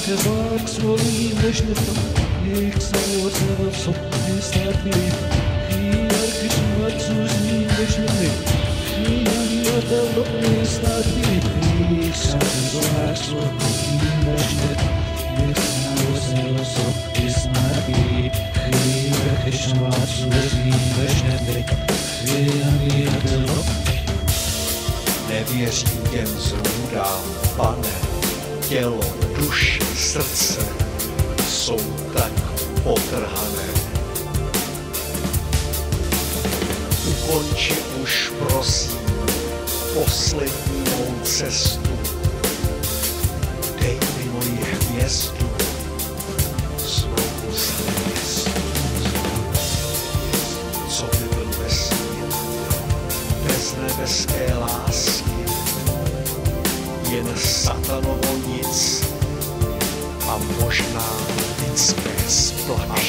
Kebak svolim vežnetom, ik samo sebe v sobě ztratili. Chýjar kšmat zuzním vežnetem, chýjar davno ztratili. Ik samo kebak svolim vežnetom, ik samo sebe v sobě ztratili. Chýjar kšmat zuzním vežnetem, chýjar davno. Nevěřím těm zrůdám, pane, tělo, duše, srdce jsou tak potrhané. Ukonči už, prosím, poslední mou cestu. Dej mi moji hvězdu, svou hvězdu. Co by byl vesmír bez nebeské lásky, jen satanovo nic a možná lidské splašení.